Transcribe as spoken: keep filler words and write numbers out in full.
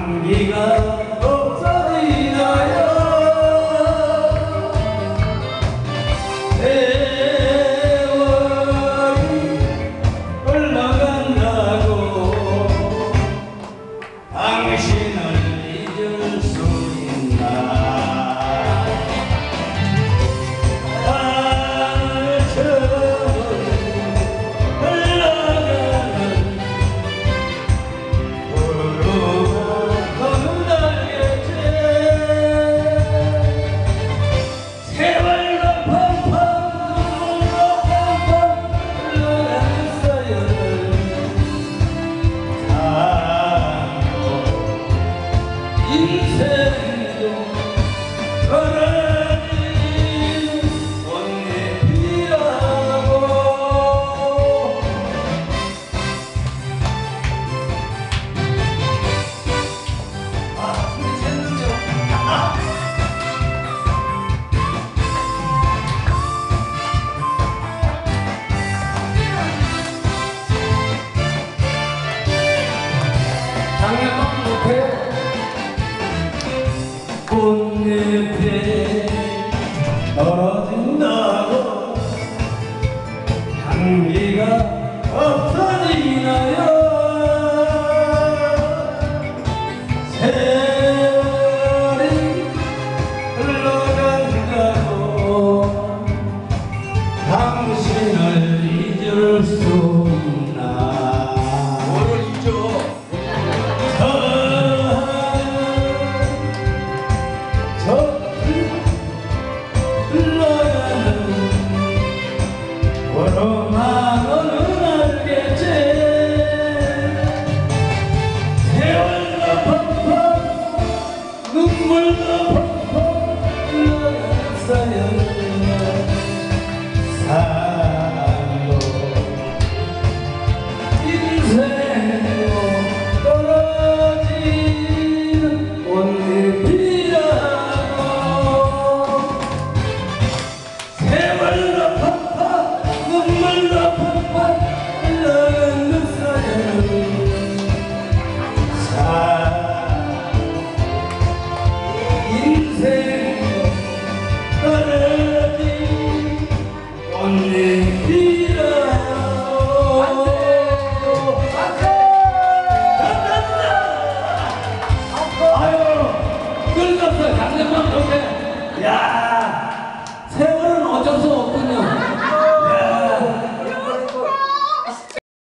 향기가 없어지나요? 세월이 흘러간다고 당신을 잊을 수 있나? 인생도 떨어지는 꽃잎이라고. 아, 근데 쟤는요. 작년만 못해요. 꽃잎에 떨어진다고 향기가 없어지나요? 세월이 흘러간다고 당신을 잊을 수 있나? 뭐를 잊어? 저 흘러가는 걸어만은 알겠지. 세월도 펑펑 눈물도 펑펑 흘러갔어요. 사랑도 인생도 떨어지는 꽃잎이 세월도 펑펑 눈물도 펑펑 흘러간 그 사연 인생도 떨어진 꽃잎이